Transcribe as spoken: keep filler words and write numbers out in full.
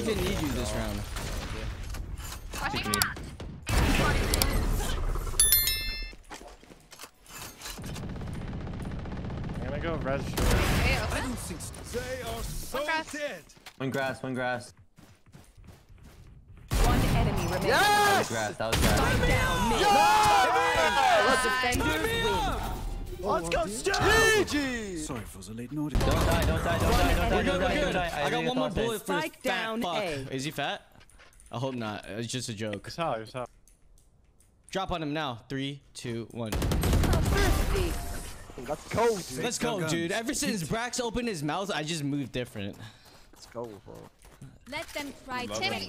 even need you this round. Flashing. I'm gonna go red short. Hey, open. They are so One grass. dead. One grass, one grass. One enemy remaining. That was grass, that was grass. Spike down mid. Yes! Defenders win. Let's go, Stu! G G! Sorry if it was a late notice. Don't die, don't die, don't die, don't die, We're good, don't we're die, don't good. die. I got one more bullet for his Spike fat down fuck. A. Is he fat? I hope not. It's just a joke. It's how, it's how. Drop on him now. Three, two, one. Let's go, dude. Let's go, dude. Ever since Brax opened his mouth, I just moved different. Let's go, bro. Let them try. Timmy.